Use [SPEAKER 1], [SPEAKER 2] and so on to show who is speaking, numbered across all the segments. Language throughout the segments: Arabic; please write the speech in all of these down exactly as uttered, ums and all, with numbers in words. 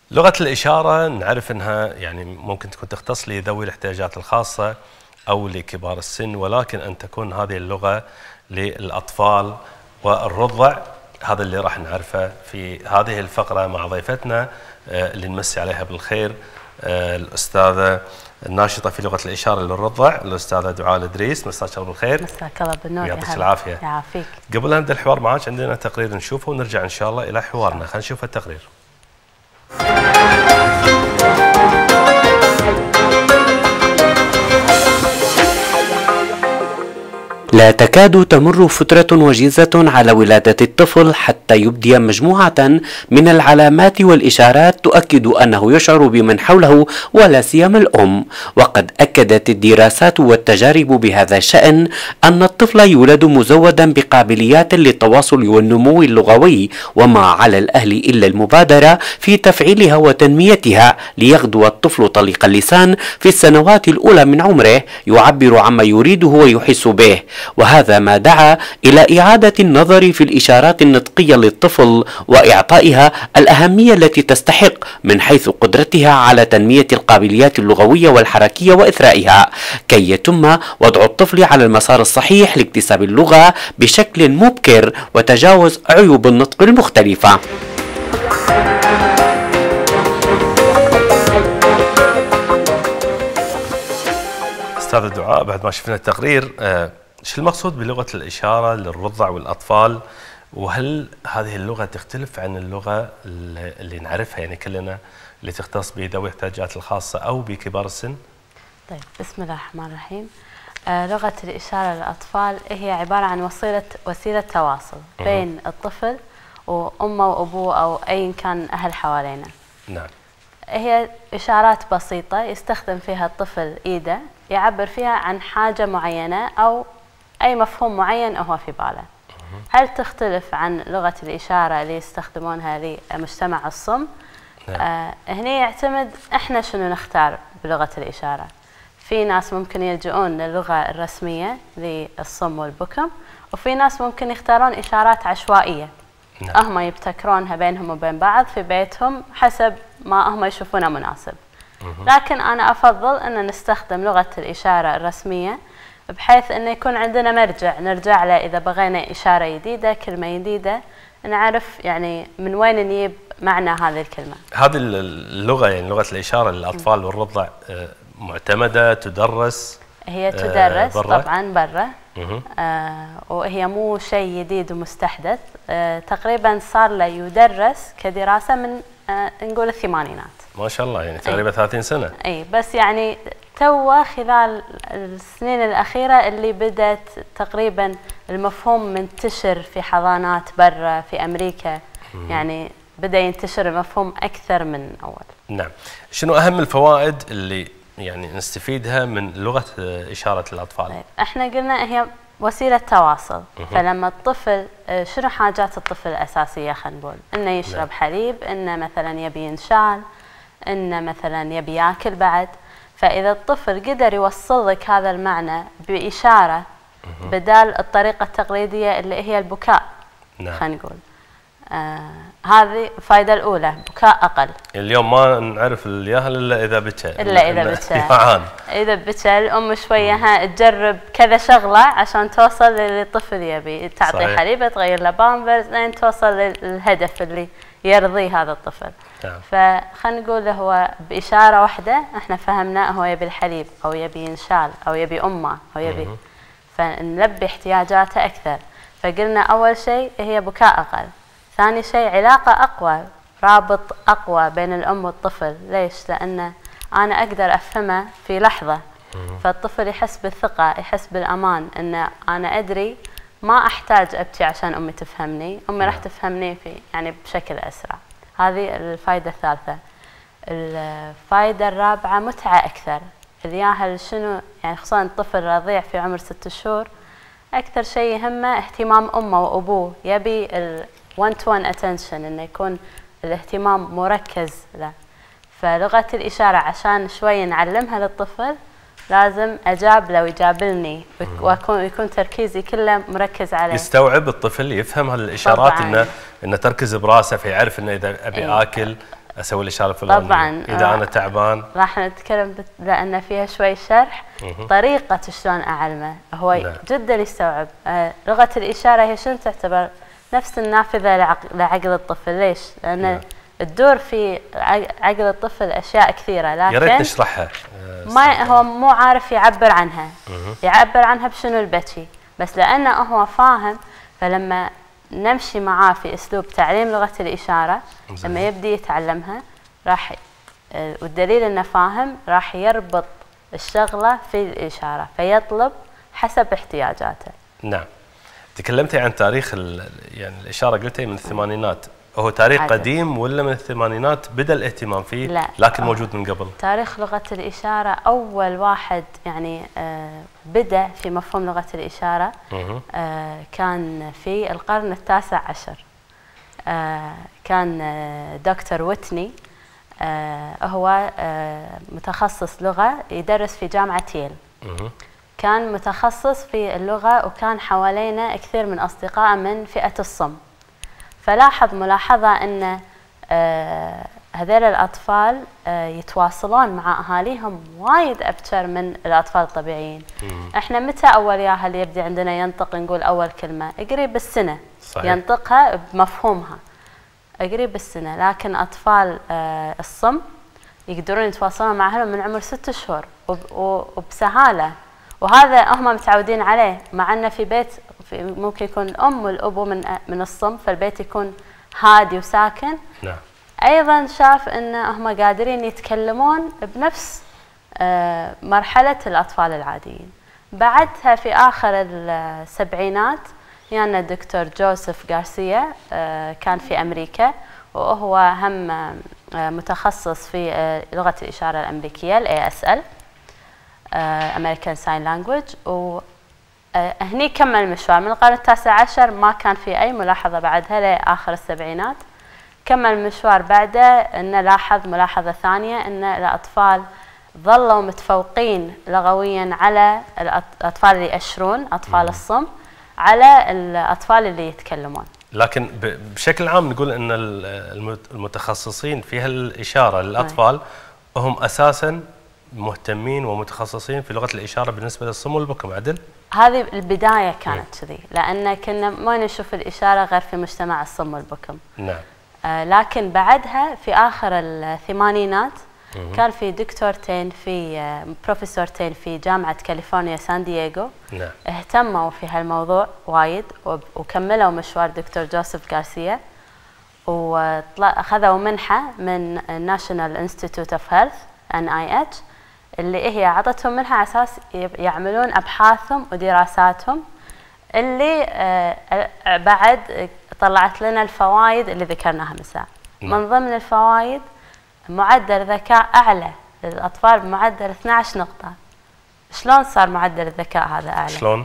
[SPEAKER 1] لغة الإشارة نعرف أنها يعني ممكن تكون تختص لذوي الاحتياجات الخاصة أو لكبار السن، ولكن أن تكون هذه اللغة للأطفال والرضع. هذا اللي راح نعرفه في هذه الفقرة مع ضيفتنا اللي نمسي عليها بالخير، الأستاذة الناشطة في لغة الإشارة للرضع الأستاذة دعاء الإدريس. مساك الله بالخير.
[SPEAKER 2] مساك الله بالنور.
[SPEAKER 1] يعطيك العافية.
[SPEAKER 2] يعافيك.
[SPEAKER 1] قبل لا نبدأ الحوار معك عندنا تقرير نشوفه ونرجع إن شاء الله إلى حوارنا. خلينا نشوف التقرير.
[SPEAKER 3] لا تكاد تمر فترة وجيزة على ولادة الطفل حتى يبدي مجموعة من العلامات والإشارات تؤكد أنه يشعر بمن حوله ولا سيما الأم. وقد أكدت الدراسات والتجارب بهذا الشأن أن الطفل يولد مزودا بقابليات للتواصل والنمو اللغوي، وما على الأهل إلا المبادرة في تفعيلها وتنميتها ليغدو الطفل طليق اللسان في السنوات الأولى من عمره، يعبر عما يريده ويحس به. وهذا ما دعا إلى إعادة النظر في الإشارات النطقية للطفل وإعطائها الأهمية التي تستحق من حيث قدرتها على تنمية القابليات اللغوية والحركية وإثرائها، كي يتم وضع الطفل على المسار الصحيح لاكتساب اللغة بشكل مبكر وتجاوز عيوب النطق المختلفة.
[SPEAKER 1] أستاذة دعاء، بعد ما شفنا التقرير، آه شو المقصود بلغة الإشارة للرضع والأطفال؟ وهل هذه اللغة تختلف عن اللغة اللي نعرفها يعني كلنا اللي تختص بذوي الاحتياجات الخاصة أو بكبار السن؟
[SPEAKER 2] طيب، بسم الله الرحمن الرحيم. آه لغة الإشارة للأطفال هي عبارة عن وسيلة وسيلة تواصل بين الطفل وأمه وأبوه أو أي كان أهل حوالينا.
[SPEAKER 1] نعم.
[SPEAKER 2] هي إشارات بسيطة يستخدم فيها الطفل إيده يعبر فيها عن حاجة معينة أو أي مفهوم معين هو في باله. هل تختلف عن لغة الإشارة اللي يستخدمونها لمجتمع الصم؟
[SPEAKER 1] نعم.
[SPEAKER 2] آه هنا يعتمد إحنا شنو نختار بلغة الإشارة. في ناس ممكن يلجؤون للغة الرسمية للصم والبكم، وفي ناس ممكن يختارون إشارات عشوائية.
[SPEAKER 1] نعم.
[SPEAKER 2] هم يبتكرونها بينهم وبين بعض في بيتهم حسب ما هم يشوفونه مناسب. لكن أنا أفضل أن نستخدم لغة الإشارة الرسمية بحيث أنه يكون عندنا مرجع نرجع له إذا بغينا إشارة جديدة، كلمة جديدة، نعرف يعني من وين نجيب معنى هذه الكلمة.
[SPEAKER 1] هذه اللغة يعني لغة الإشارة للأطفال والرضع معتمدة، تدرس؟
[SPEAKER 2] هي تدرس
[SPEAKER 1] آه برا؟
[SPEAKER 2] طبعا برا. آه وهي مو شيء جديد ومستحدث. آه تقريبا صار له يدرس كدراسة من آه نقول الثمانينات.
[SPEAKER 1] ما شاء الله، يعني تقريبا ثلاثين سنة.
[SPEAKER 2] اي بس يعني تو خلال السنين الأخيرة اللي بدأت تقريبا المفهوم منتشر في حضانات برا في أمريكا. مم. يعني بدأ ينتشر المفهوم أكثر من أول.
[SPEAKER 1] نعم. شنو أهم الفوائد اللي يعني نستفيدها من لغة إشارة الأطفال؟
[SPEAKER 2] طيب. احنا قلنا هي وسيلة تواصل. مم. فلما الطفل شنو حاجات الطفل الأساسية؟ خلينا نقول إنه يشرب نعم. حليب، إنه مثلا يبي ينشال، إنه مثلا يبي ياكل بعد. فإذا الطفل قدر يوصل لك هذا المعنى بإشارة بدال الطريقة التقليدية اللي هي البكاء. نعم. خلينا نقول آه هذه الفائدة الأولى، بكاء أقل.
[SPEAKER 1] اليوم ما نعرف الياهل إلا إذا بكى.
[SPEAKER 2] إلا إذا بكى. إذا بكى الأم شوية ها تجرب كذا شغلة عشان توصل للي الطفل يبي، تعطي حليبة، تغير له بامبرز، لين توصل للهدف اللي يرضيه هذا الطفل.
[SPEAKER 1] نعم.
[SPEAKER 2] فخلينا نقول هو بإشارة واحدة احنا فهمناه هو يبي الحليب أو يبي ينشال أو يبي أمه أو يبي مم. فنلبي احتياجاته أكثر. فقلنا أول شيء هي بكاء أقل، ثاني شيء علاقة أقوى، رابط أقوى بين الأم والطفل. ليش؟ لأن أنا أقدر أفهمه في لحظة. مم. فالطفل يحس بالثقة، يحس بالأمان، أن أنا أدري ما أحتاج أبكي عشان أمي تفهمني، أمي راح تفهمني في يعني بشكل أسرع. هذه الفائدة الثالثة. الفائدة الرابعة متعة أكثر. الياهل شنو يعني خصوصا الطفل الرضيع في عمر ست شهور أكثر شيء يهمه اهتمام أمه وأبوه، يبي ال one to one attention، إنه يكون الاهتمام مركز له. فلغة الإشارة عشان شوي نعلمها للطفل لازم أجاب له ويجابلني ويكون يكون تركيزي كله مركز عليه.
[SPEAKER 1] يستوعب الطفل، يفهم هالإشارات، إنه إنه تركز براسه فيعرف إنه إذا أبي
[SPEAKER 2] أيه.
[SPEAKER 1] آكل اسوي الاشاره الفلانيه
[SPEAKER 2] طبعا
[SPEAKER 1] اذا آه انا تعبان
[SPEAKER 2] راح نتكلم بت... لان فيها شوي شرح
[SPEAKER 1] مه.
[SPEAKER 2] طريقه شلون اعلمه هو
[SPEAKER 1] نعم.
[SPEAKER 2] جدا يستوعب. آه لغه الاشاره هي شنو تعتبر نفس النافذه لعقل, لعقل الطفل. ليش؟ لان نعم. تدور في عقل الطفل اشياء كثيره لكن
[SPEAKER 1] يا ريت نشرحها.
[SPEAKER 2] ما هو مو عارف يعبر عنها. مه. يعبر عنها بشنو البكي، بس لانه هو فاهم فلما نمشي معاه في اسلوب تعليم لغه الاشاره مزيد. لما يبدي يتعلمها راح والدليل انه فاهم راح يربط الشغله في الاشاره فيطلب حسب احتياجاته.
[SPEAKER 1] نعم. تكلمتي عن تاريخ يعني الاشاره قلتي من الثمانينات، هو تاريخ عدد. قديم ولا من الثمانينات بدا الاهتمام فيه؟
[SPEAKER 2] لا.
[SPEAKER 1] لكن موجود من قبل.
[SPEAKER 2] تاريخ لغه الاشاره اول واحد يعني آه بدا في مفهوم لغه الاشاره آه كان في القرن التاسع عشر. آه كان آه دكتور ويتني آه هو آه متخصص لغه يدرس في جامعه ييل. كان متخصص في اللغه وكان حوالينا كثير من اصدقاء من فئه الصم. فلاحظ ملاحظة أن آه هذول الأطفال آه يتواصلون مع أهاليهم وايد أبكر من الأطفال الطبيعيين. مم. إحنا متى أول ياها اللي يبدي عندنا ينطق نقول أول كلمة؟ قريب السنة. صحيح. ينطقها بمفهومها قريب السنة، لكن أطفال آه الصم يقدرون يتواصلون مع أهلهم من عمر ست شهور وبسهالة، وهذا هم متعودين عليه، مع أنه في بيت ممكن يكون الأم والأبو من من الصم فالبيت يكون هادي وساكن. نعم. أيضا شاف أن هم قادرين يتكلمون بنفس مرحلة الأطفال العاديين. بعدها في آخر السبعينات يعني الدكتور جوزيف غارسيا كان في أمريكا وهو هم متخصص في لغة الإشارة الأمريكية ال إيه إس إل American Sign Language، و هني كمل المشوار من القرن التاسع عشر، ما كان في أي ملاحظة بعدها لآخر السبعينات. كمل المشوار بعده أنه لاحظ ملاحظة ثانية أن الأطفال ظلوا متفوقين لغويا على الأطفال اللي يأشرون أطفال مم. الصم على الأطفال اللي يتكلمون.
[SPEAKER 1] لكن بشكل عام نقول أن المتخصصين في هالإشارة للأطفال مم. هم أساسا مهتمين ومتخصصين في لغة الإشارة بالنسبة للصم والبكم. عدل؟
[SPEAKER 2] هذه البداية كانت كذي، لأن كنا ما نشوف الإشارة غير في مجتمع الصم والبكم. نعم. آه لكن بعدها في آخر الثمانينات مم. كان في دكتورتين في آه بروفيسورتين في جامعة كاليفورنيا سان دييغو. نعم. اهتموا في هالموضوع وايد وكملوا مشوار دكتور جوزيف غارسيا، وأخذوا منحة من National Institute of Health إن آي إتش اللي هي عطتهم منها على اساس يعملون ابحاثهم ودراساتهم اللي آه بعد طلعت لنا الفوائد اللي ذكرناها مساء. من ضمن الفوائد معدل ذكاء اعلى للاطفال بمعدل اثني عشر نقطة. شلون صار معدل الذكاء هذا اعلى؟ شلون؟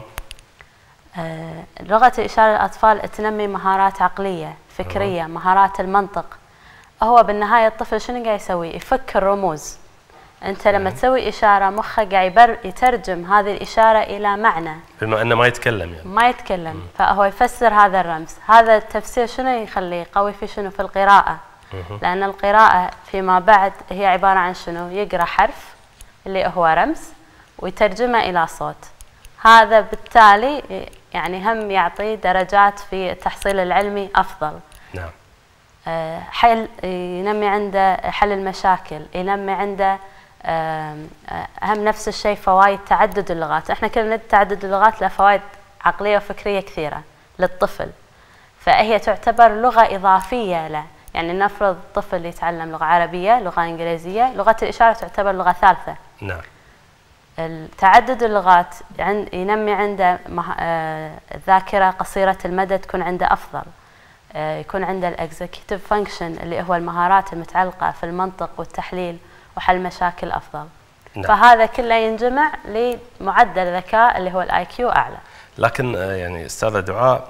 [SPEAKER 2] آه لغة الإشارة للأطفال تنمي مهارات عقلية، فكرية، أوه. مهارات المنطق. هو بالنهاية الطفل شنو قاعد يسوي؟ يفك الرموز. أنت لما تسوي إشارة مخك قاعد يترجم هذه الإشارة إلى معنى،
[SPEAKER 1] بما أنه ما يتكلم يعني
[SPEAKER 2] ما يتكلم. مم. فهو يفسر هذا الرمز. هذا التفسير شنو يخليه قوي في شنو؟ في القراءة. مم. لأن القراءة فيما بعد هي عبارة عن شنو؟ يقرأ حرف اللي هو رمز ويترجمه إلى صوت. هذا بالتالي يعني هم يعطي درجات في التحصيل العلمي أفضل. نعم. حل ينمي عنده حل المشاكل، ينمي عنده أهم نفس الشيء فوائد تعدد اللغات. احنا كلنا تعدد اللغات له فوائد عقلية وفكرية كثيرة للطفل، فهي تعتبر لغة إضافية له. يعني نفرض طفل يتعلم لغة عربية، لغة إنجليزية، لغة الإشارة تعتبر لغة ثالثة. نعم. تعدد اللغات ينمي عنده الذاكرة قصيرة المدى تكون عنده أفضل، يكون عنده الإكزيكيوتيف فانكشن اللي هو المهارات المتعلقة في المنطق والتحليل وحل مشاكل أفضل. نعم. فهذا كله ينجمع لمعدل ذكاء اللي هو الاي كيو أعلى.
[SPEAKER 1] لكن يعني أستاذة دعاء،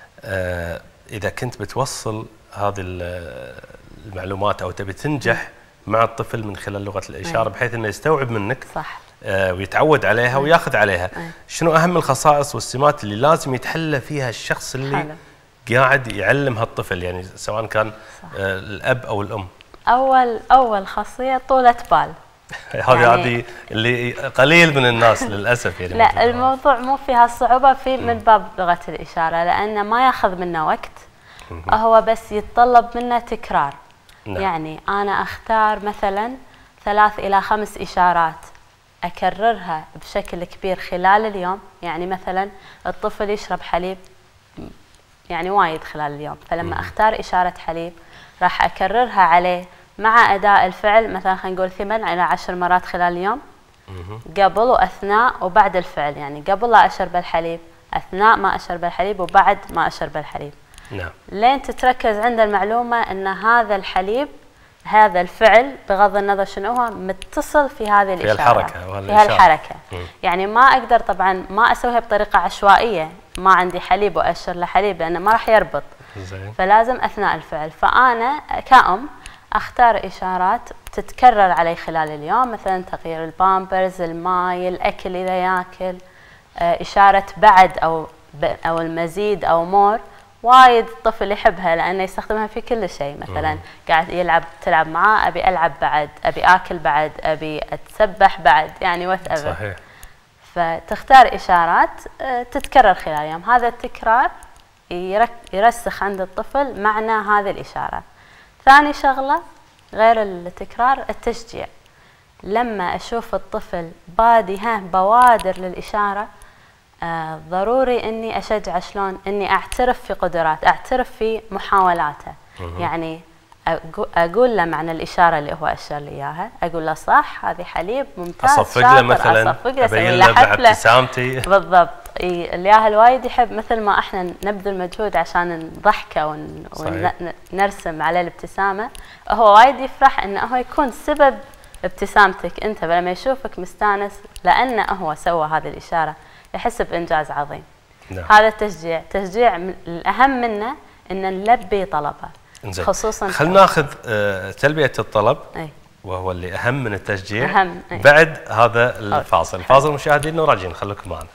[SPEAKER 1] إذا كنت بتوصل هذه المعلومات أو تبي تنجح مع الطفل من خلال لغة الإشارة بحيث أنه يستوعب منك صح ويتعود عليها وياخذ عليها، شنو أهم الخصائص والسمات اللي لازم يتحلى فيها الشخص اللي حلو. قاعد يعلم هالطفل، يعني سواء كان صح. الأب أو الأم؟
[SPEAKER 2] اول اول خاصيه طولة بال.
[SPEAKER 1] هذه يعني هذه اللي قليل من الناس للاسف يعني.
[SPEAKER 2] لا الموضوع مو فيها الصعوبه في من باب لغه الاشاره، لانه ما ياخذ منا وقت، هو بس يتطلب منا تكرار. نعم. يعني انا اختار مثلا ثلاث الى خمس اشارات اكررها بشكل كبير خلال اليوم. يعني مثلا الطفل يشرب حليب يعني وايد خلال اليوم، فلما مم. اختار اشاره حليب راح اكررها عليه مع اداء الفعل، مثلا خلينا نقول ثمان الى عشر مرات خلال اليوم، مم. قبل واثناء وبعد الفعل. يعني قبل لا اشرب الحليب، اثناء ما اشرب الحليب، وبعد ما اشرب الحليب. نعم. لين تتركز عند المعلومه ان هذا الحليب، هذا الفعل بغض النظر شنو هو، متصل في هذه الاشاره، في
[SPEAKER 1] الحركه
[SPEAKER 2] في هالحركه. يعني ما اقدر طبعا ما اسويها بطريقه عشوائيه، ما عندي حليب واشر له حليب لانه ما راح يربط. زين. فلازم اثناء الفعل. فانا كأم اختار اشارات تتكرر علي خلال اليوم، مثلا تغيير البامبرز، الماي، الاكل اذا ياكل، اشاره بعد او او المزيد او مور. وايد الطفل يحبها لانه يستخدمها في كل شيء، مثلا مم. قاعد يلعب تلعب معاه، ابي العب بعد، ابي اكل بعد، ابي اتسبح بعد، يعني وات ايفر. صحيح. فتختار اشارات تتكرر خلال اليوم، هذا التكرار يرسخ عند الطفل معنى هذه الاشاره. ثاني شغله غير التكرار، التشجيع. لما اشوف الطفل بادي ها بوادر للاشاره، آه ضروري اني اشجعه، شلون اني اعترف في قدرات، اعترف في محاولاته. يعني اقول له معنى الاشاره اللي هو اشر لي اياها، اقول له صح هذه حليب ممتاز،
[SPEAKER 1] اصفق له مثلا،
[SPEAKER 2] اصفق له،
[SPEAKER 1] ابين له بابتسامتي.
[SPEAKER 2] بالضبط. الياهل وايد يحب مثل ما احنا نبذل مجهود عشان نضحكه ون... ونرسم عليه الابتسامه، هو وايد يفرح انه هو يكون سبب ابتسامتك انت، لما يشوفك مستانس لانه هو سوى هذه الاشاره يحس بانجاز عظيم. نعم. هذا التشجيع، تشجيع الاهم منه ان نلبي طلبه. انزين. خصوصا
[SPEAKER 1] خلينا ناخذ آه تلبيه الطلب. أي. وهو اللي اهم من التشجيع.
[SPEAKER 2] أهم. أي.
[SPEAKER 1] بعد هذا الفاصل. الفاصل مشاهدينا وراجعين، خليكم معنا.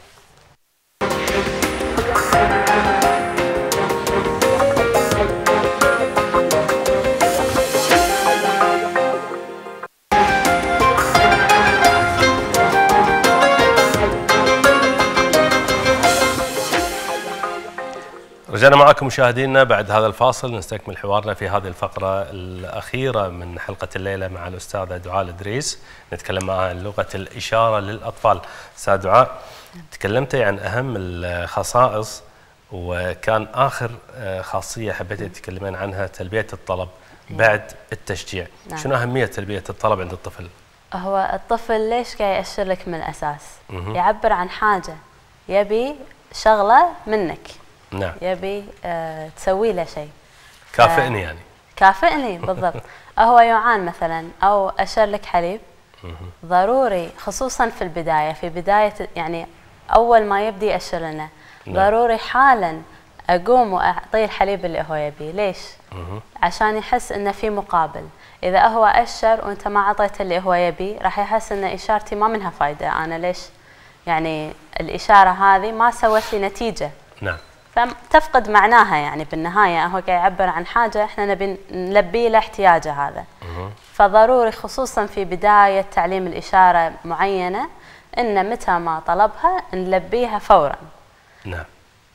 [SPEAKER 1] رجعنا معكم مشاهدينا بعد هذا الفاصل، نستكمل حوارنا في هذه الفقرة الأخيرة من حلقة الليلة مع الأستاذة دعاء الإدريس، نتكلم معها عن لغة الإشارة للأطفال. أستاذ دعاء، تكلمتي عن أهم الخصائص، وكان آخر خاصية حبيتي تتكلمين عنها تلبية الطلب بعد التشجيع. نعم. شنو أهمية تلبية الطلب عند الطفل؟
[SPEAKER 2] هو الطفل ليش قاعد يأشر لك من الأساس؟ مه. يعبر عن حاجة، يبي شغلة منك. نعم. يبي آه تسوي له شيء.
[SPEAKER 1] كافئني يعني.
[SPEAKER 2] كافئني بالضبط. هو يعان مثلا او اشر لك حليب، ضروري خصوصا في البدايه، في بدايه يعني اول ما يبدي ياشر لنا، ضروري حالا اقوم واعطيه الحليب اللي هو يبيه. ليش؟ عشان يحس انه في مقابل. اذا هو اشر وانت ما اعطيته اللي هو يبيه، راح يحس ان اشارتي ما منها فايده، انا ليش يعني الاشاره هذه ما سوت لي نتيجه. نعم. فتفقد معناها، يعني بالنهايه هو قاعد يعبر عن حاجه احنا نبي نلبي له احتياجه هذا. مه. فضروري خصوصا في بدايه تعليم الاشاره معينه ان متى ما طلبها نلبيها فورا.
[SPEAKER 1] نعم.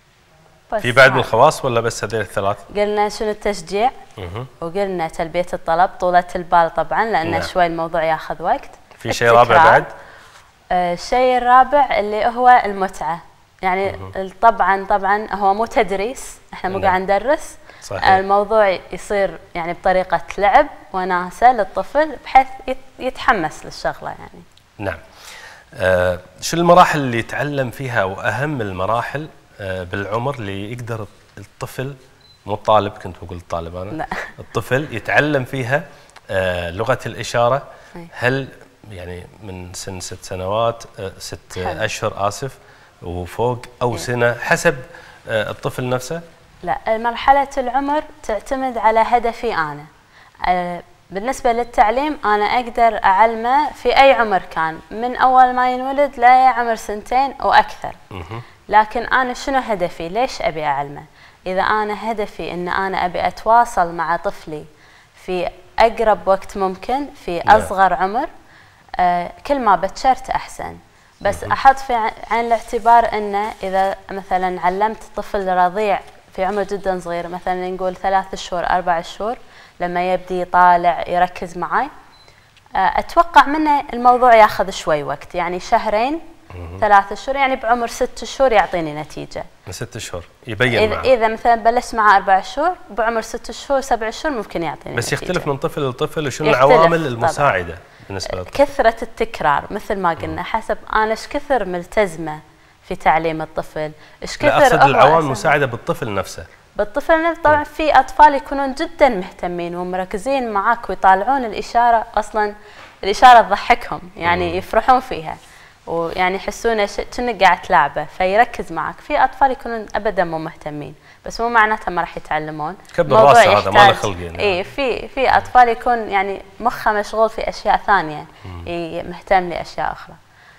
[SPEAKER 1] في بعد من الخواص ولا بس هذول الثلاث؟
[SPEAKER 2] قلنا شنو التشجيع، مه. وقلنا تلبيه الطلب، طولة البال طبعا لان نعم. شوي الموضوع ياخذ وقت.
[SPEAKER 1] في شيء رابع بعد؟
[SPEAKER 2] آه الشيء الرابع اللي هو المتعه. يعني مه. طبعا طبعا هو مو تدريس، احنا مو قاعد ندرس. صحيح. الموضوع يصير يعني بطريقه لعب وناسه للطفل بحيث يتحمس للشغله يعني.
[SPEAKER 1] نعم. آه شو المراحل اللي يتعلم فيها واهم المراحل آه بالعمر اللي يقدر الطفل، مو الطالب، كنت بقول الطالب انا. لا. الطفل يتعلم فيها آه لغه الاشاره؟ أي. هل يعني من سن ست سنوات آه ست حل. اشهر اسف وفوق او سنه حسب الطفل نفسه؟
[SPEAKER 2] لا، مرحله العمر تعتمد على هدفي انا. بالنسبه للتعليم انا اقدر اعلمه في اي عمر كان، من اول ما ينولد لعمر سنتين واكثر. لكن انا شنو هدفي؟ ليش ابي اعلمه؟ اذا انا هدفي ان انا ابي اتواصل مع طفلي في اقرب وقت ممكن في اصغر عمر. آه كل ما بكرت احسن، بس احط في عين الاعتبار انه اذا مثلا علمت طفل رضيع في عمر جدا صغير، مثلا نقول ثلاث شهور اربع شهور، لما يبدي يطالع يركز معي، اتوقع منه الموضوع ياخذ شوي وقت، يعني شهرين ثلاث شهور، يعني بعمر ست شهور يعطيني نتيجه.
[SPEAKER 1] من ست شهور يبين
[SPEAKER 2] إذا,
[SPEAKER 1] معه.
[SPEAKER 2] اذا مثلا بلشت معه اربع شهور، بعمر ست شهور سبع شهور ممكن يعطيني
[SPEAKER 1] بس
[SPEAKER 2] نتيجة.
[SPEAKER 1] يختلف من طفل لطفل، وشنو العوامل المساعده طبعا بالنسبه للطفل؟
[SPEAKER 2] كثره التكرار مثل ما قلنا، حسب انا ايش كثر ملتزمه في تعليم الطفل، ايش كثر.
[SPEAKER 1] لا اقصد العوامل المساعده بالطفل نفسه.
[SPEAKER 2] بالطفل نفسه طبعا في اطفال يكونون جدا مهتمين ومركزين معك ويطالعون الاشاره، اصلا الاشاره تضحكهم، يعني يفرحون فيها، ويعني يحسون كأنك قاعد تلعبه فيركز معك. في اطفال يكونون ابدا مو مهتمين، بس مو معناتها ما راح يتعلمون.
[SPEAKER 1] كبر راسه هذا ما له خلق يعني.
[SPEAKER 2] اي في في اطفال يكون يعني مخه مشغول في اشياء ثانيه، مهتم لاشياء اخرى،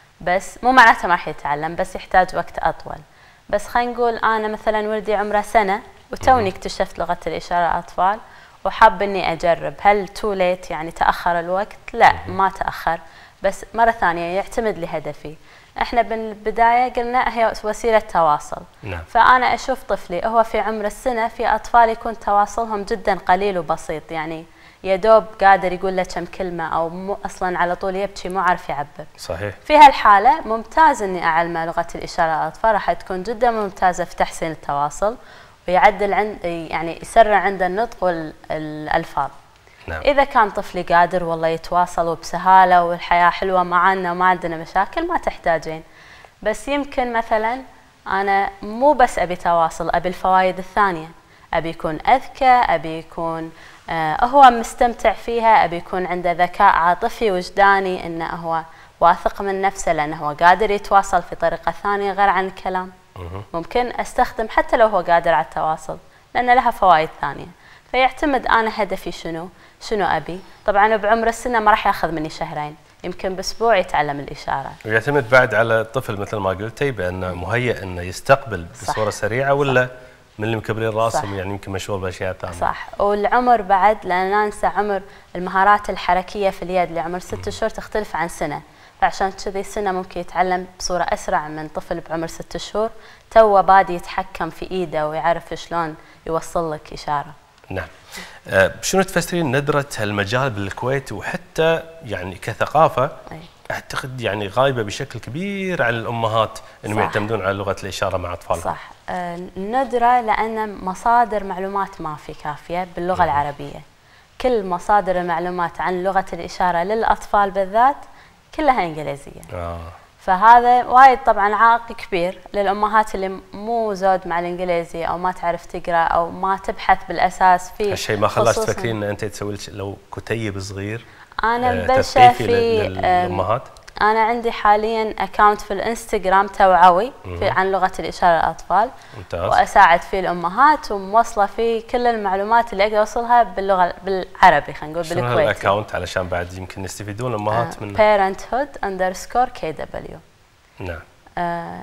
[SPEAKER 2] بس مو معناتها ما راح يتعلم، بس يحتاج وقت اطول. بس خلينا نقول انا مثلا ولدي عمره سنه وتوني اكتشفت لغه الاشاره اطفال، وحاب اني اجرب، هل تو ليت يعني تاخر الوقت؟ لا ما تاخر، بس مره ثانيه يعتمد لهدفي. احنا بالبدايه قلنا هي وسيله تواصل.
[SPEAKER 1] نعم.
[SPEAKER 2] فانا اشوف طفلي هو في عمر السنه، في اطفال يكون تواصلهم جدا قليل وبسيط، يعني يا دوب قادر يقول له كم كلمه، او مو اصلا على طول يبكي مو عارف يعبر.
[SPEAKER 1] صحيح.
[SPEAKER 2] في هالحاله ممتاز اني اعلمه لغه الاشاره للاطفال، راح تكون جدا ممتازه في تحسين التواصل، ويعدل عند يعني يسرع عنده النطق والالفاظ.
[SPEAKER 1] نعم.
[SPEAKER 2] إذا كان طفلي قادر والله يتواصل وبسهالة والحياة حلوة معنا وما عندنا مشاكل، ما تحتاجين. بس يمكن مثلا أنا مو بس أبي تواصل، أبي الفوائد الثانية، أبي يكون أذكى، أبي يكون آه هو مستمتع فيها، أبي يكون عنده ذكاء عاطفي وجداني، إنه هو واثق من نفسه لأنه هو قادر يتواصل في طريقة ثانية غير عن الكلام. ممكن أستخدم حتى لو هو قادر على التواصل، لأن لها فوائد ثانية. فيعتمد أنا هدفي شنو، شنو أبي. طبعا بعمر السنة ما راح ياخذ مني شهرين، يمكن بأسبوع يتعلم الإشارة.
[SPEAKER 1] ويعتمد بعد على الطفل مثل ما قلتي بأنه مهيئ أنه يستقبل بصورة سريعة، ولا صح. من اللي مكبرين راسهم يعني يمكن مشغول بأشياء ثانية. صح.
[SPEAKER 2] والعمر بعد، لأن لا ننسى عمر المهارات الحركية في اليد لعمر ست شهور تختلف عن سنة، فعشان كذي سنة ممكن يتعلم بصورة أسرع من طفل بعمر ست شهور تو بادي يتحكم في إيده ويعرف شلون يوصل لك إشارة.
[SPEAKER 1] نعم. أه شنو تفسرين ندرة هالمجال بالكويت، وحتى يعني كثقافة أي. أعتقد يعني غايبة بشكل كبير على الأمهات إنهم يعتمدون على لغة الإشارة مع أطفالهم.
[SPEAKER 2] صح. أه ندرة لأن مصادر معلومات ما في كافية باللغة مم. العربية. كل مصادر المعلومات عن لغة الإشارة للأطفال بالذات كلها إنجليزية. آه. فهذا وايد طبعا عائق كبير للامهات اللي مو زود مع الانجليزي، او ما تعرف تقرا، او ما تبحث بالاساس في
[SPEAKER 1] هالشيء. ما خلاش تفكرين ان انت تسوي لو كتيب صغير
[SPEAKER 2] انا مبلشه في
[SPEAKER 1] للامهات؟
[SPEAKER 2] انا عندي حاليا اكاونت في الانستغرام توعوي في عن لغه الاشاره للاطفال.
[SPEAKER 1] ممتاز.
[SPEAKER 2] واساعد فيه الامهات، وموصله فيه كل المعلومات اللي اقدر اوصلها باللغه بالعربي، خلينا نقول بالكويتي.
[SPEAKER 1] شنو الاكاونت علشان بعد يمكن يستفيدون الامهات
[SPEAKER 2] آه
[SPEAKER 1] منه؟
[SPEAKER 2] parenthood underscore كي دبليو.
[SPEAKER 1] نعم.
[SPEAKER 2] آه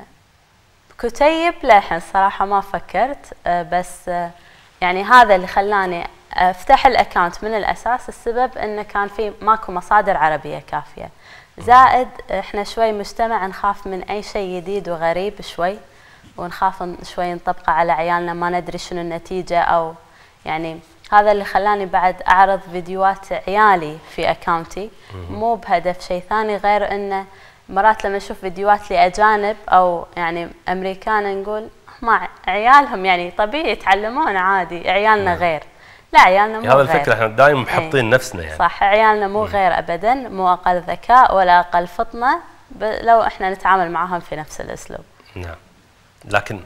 [SPEAKER 2] كتيب للحين صراحه ما فكرت، آه بس آه يعني هذا اللي خلاني افتح الاكاونت من الاساس، السبب انه كان في ماكو مصادر عربيه كافيه، زائد احنا شوي مجتمع نخاف من اي شيء جديد وغريب شوي، ونخاف شوي نطبقه على عيالنا ما ندري شنو النتيجه، او يعني هذا اللي خلاني بعد اعرض فيديوهات عيالي في اكاونتي، مو بهدف شيء ثاني غير انه مرات لما نشوف فيديوهات لاجانب او يعني امريكان نقول ما عيالهم يعني طبيعي يتعلمون عادي، عيالنا غير. لا عيالنا مو
[SPEAKER 1] هذا
[SPEAKER 2] غير.
[SPEAKER 1] الفكره، احنا دائما محطين نفسنا يعني.
[SPEAKER 2] صح، عيالنا مو غير ابدا، مو اقل ذكاء ولا اقل فطنه لو احنا نتعامل معهم في نفس الاسلوب.
[SPEAKER 1] نعم. لكن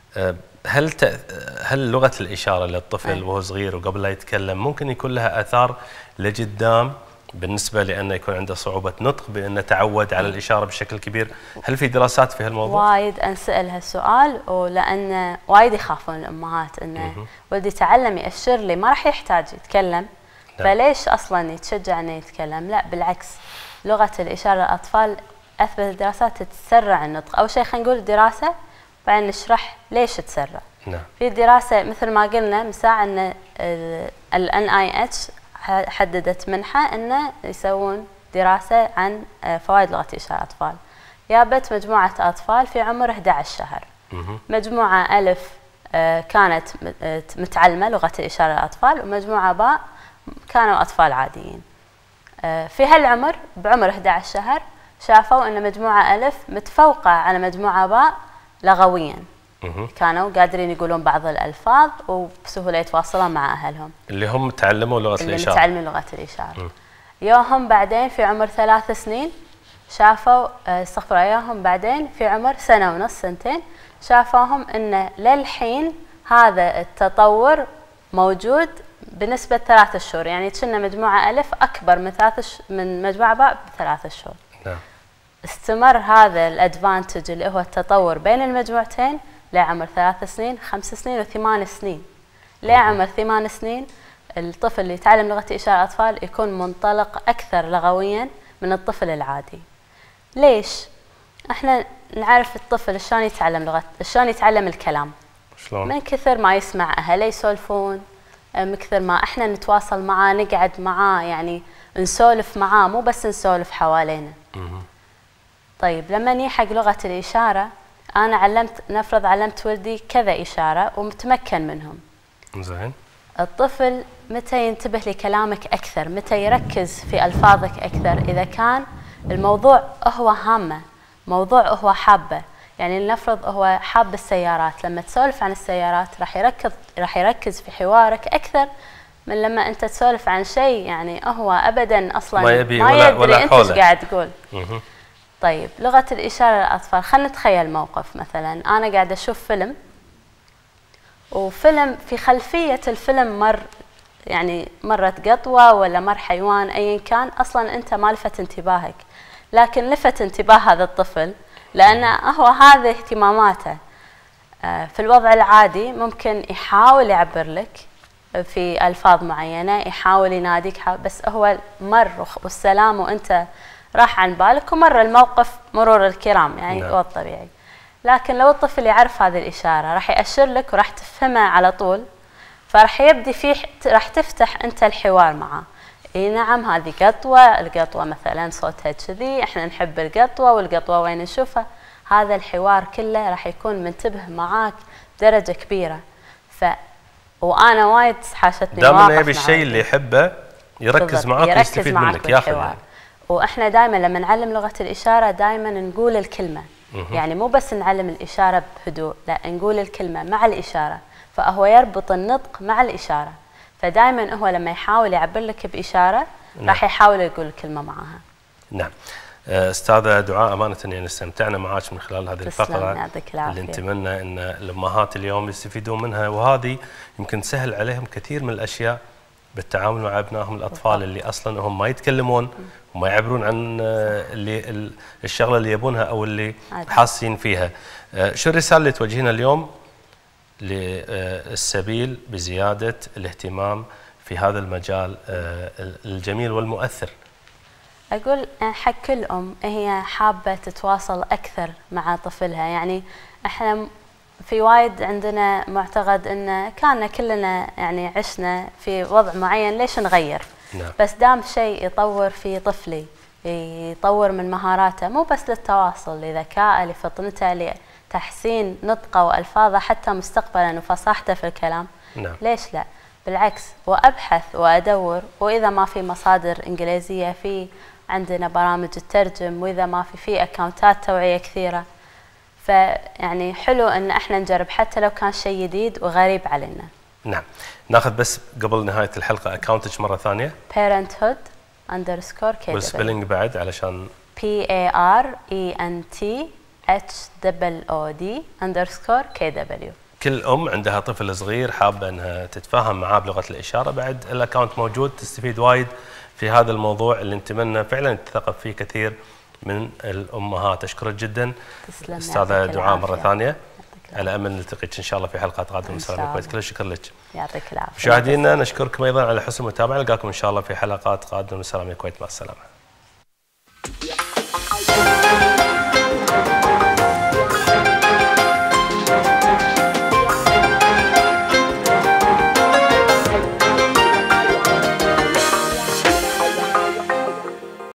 [SPEAKER 1] هل هل لغه الاشاره للطفل وهو صغير وقبل لا يتكلم ممكن يكون لها اثار لقدام بالنسبه لانه يكون عنده صعوبه نطق، بانه تعود على الاشاره بشكل كبير؟ هل في دراسات في هالموضوع؟
[SPEAKER 2] وايد انسال هالسؤال، ولان وايد يخافون الامهات انه ولدي تعلم ياشر لي ما راح يحتاج يتكلم، فليش اصلا يتشجع انه يتكلم؟ لا بالعكس، لغه الاشاره للاطفال اثبتت الدراسات تسرع النطق. اول شيء خلينا نقول دراسه بعدين نشرح ليش تسرع.
[SPEAKER 1] نعم.
[SPEAKER 2] في دراسه مثل ما قلنا مساع ان ال إن آي إتش حددت منحة أنه يسوون دراسة عن فوائد لغة الإشارة الأطفال. جابت مجموعة أطفال في عمر أحد عشر شهر. مجموعة ألف كانت متعلمة لغة الإشارة للأطفال، ومجموعة باء كانوا أطفال عاديين. في هالعمر بعمر أحد عشر شهر شافوا أن مجموعة ألف متفوقة على مجموعة باء لغويا، كانوا قادرين يقولون بعض الألفاظ وبسهولة يتواصلون مع أهلهم
[SPEAKER 1] اللي هم تعلموا لغة
[SPEAKER 2] اللي
[SPEAKER 1] الإشارة
[SPEAKER 2] متعلمين لغة الإشارة. يوهم بعدين في عمر ثلاث سنين شافوا استغفر اياهم بعدين في عمر سنة ونص سنتين شافوهم أن للحين هذا التطور موجود بنسبة ثلاثة شهور، يعني كنا مجموعة ألف أكبر من ثلاث ش... من مجموعة باء بثلاثة شهور. نعم. استمر هذا الادفانتج اللي هو التطور بين المجموعتين لعمر ثلاث سنين، خمس سنين، وثمان سنين. لعمر ثمان سنين الطفل اللي يتعلم لغة إشارة الأطفال يكون منطلق أكثر لغويا من الطفل العادي. ليش؟ احنا نعرف الطفل شلون يتعلم لغة، شلون يتعلم الكلام. شلون؟ من كثر ما يسمع أهله يسولفون، من كثر ما احنا نتواصل معاه، نقعد معاه، يعني نسولف معاه، مو بس نسولف حوالينا. طيب لما نيجي حق لغة الإشارة، أنا علمت نفرض علمت ولدي كذا إشارة ومتمكن منهم. زين. الطفل متى ينتبه لكلامك أكثر؟ متى يركز في ألفاظك أكثر؟ إذا كان الموضوع هو هامه، موضوع هو حابه. يعني لنفرض هو حاب السيارات، لما تسولف عن السيارات راح يركز راح يركز في حوارك أكثر من لما أنت تسولف عن شيء يعني هو أبدا أصلا
[SPEAKER 1] ما يبي
[SPEAKER 2] ما
[SPEAKER 1] ولا
[SPEAKER 2] يدري
[SPEAKER 1] ولا
[SPEAKER 2] أنت إيش قاعد تقول.
[SPEAKER 1] مه.
[SPEAKER 2] طيب لغة الإشارة للأطفال، خلينا نتخيل موقف. مثلا أنا قاعدة أشوف فيلم، وفيلم في خلفية الفيلم مر يعني مرت قطوة ولا مر حيوان أيا كان، أصلا أنت ما لفت انتباهك، لكن لفت انتباه هذا الطفل لأن هو هذا اهتماماته. في الوضع العادي ممكن يحاول يعبر لك في ألفاظ معينة، يحاول يناديك، بس هو مر والسلام وأنت راح عن بالك ومر الموقف مرور الكرام، يعني هو الطبيعي. لكن لو الطفل يعرف هذه الإشارة راح يأشر لك وراح تفهمها على طول، فراح يبدي فيه راح تفتح أنت الحوار معه. اي نعم هذه قطوة، القطوة مثلا صوتها كذي، احنا نحب القطوة، والقطوة وين نشوفها. هذا الحوار كله راح يكون منتبه معاك بدرجة كبيرة. ف وانا وايد حاشتني
[SPEAKER 1] دائما يبي الشيء اللي يحبه يركز معاك ويستفيد منك، ياخذ.
[SPEAKER 2] واحنا دائما لما نعلم لغة الإشارة دائما نقول الكلمة، يعني مو بس نعلم الإشارة بهدوء، لا نقول الكلمة مع الإشارة، فهو يربط النطق مع الإشارة. فدائما هو لما يحاول يعبر لك بإشارة نعم. راح يحاول يقول الكلمة معها.
[SPEAKER 1] نعم. أستاذة دعاء، أمانة يعني استمتعنا معك من خلال هذه الفقرة اللي نتمنى أن الأمهات اليوم يستفيدون منها، وهذه يمكن تسهل عليهم كثير من الأشياء بالتعامل مع أبنائهم الأطفال بالضبط. اللي أصلا هم ما يتكلمون وما يعبرون عن اللي الشغلة اللي يبونها أو اللي حاسين فيها. شو الرسالة اللي توجهينها اليوم للسبيل بزيادة الاهتمام في هذا المجال الجميل والمؤثر؟
[SPEAKER 2] أقول حق كل أم هي حابة تتواصل أكثر مع طفلها. يعني إحنا في وايد عندنا معتقد إن كان كلنا يعني عشنا في وضع معين، ليش نغير؟ نعم. بس دام شيء يطور في طفلي، يطور من مهاراته، مو بس للتواصل، لذكائه، لفطنته، لتحسين نطقه وألفاظه، حتى مستقبلا وفصاحته في الكلام. نعم. ليش لا؟ بالعكس، وأبحث وأدور، وإذا ما في مصادر إنجليزية في عندنا برامج الترجم، وإذا ما في في أكاونتات توعية كثيرة. فيعني حلو أن احنا نجرب حتى لو كان شيء جديد وغريب علينا.
[SPEAKER 1] نعم. ناخذ بس قبل نهاية الحلقة أكاونتك مرة ثانية.
[SPEAKER 2] parenthood underscore كي
[SPEAKER 1] والسبيلنج بعد علشان
[SPEAKER 2] P A R E N T H O O D underscore K W.
[SPEAKER 1] كل أم عندها طفل صغير حابة أنها تتفاهم معاه بلغة الإشارة، بعد الأكاونت موجود، تستفيد وايد في هذا الموضوع اللي نتمنى فعلا تثقف فيه كثير من الأمهات. أشكرك جدا أستاذة دعاء مرة ثانية، على أمل نلتقيك إن شاء الله في حلقات قادمة من سلام الكويت. كل الشكر لك.
[SPEAKER 2] يعطيك العافية.
[SPEAKER 1] مشاهدينا نشكركم أيضا على حسن المتابعة، نلقاكم إن شاء الله في حلقات قادمة من سلام الكويت. مع السلامة.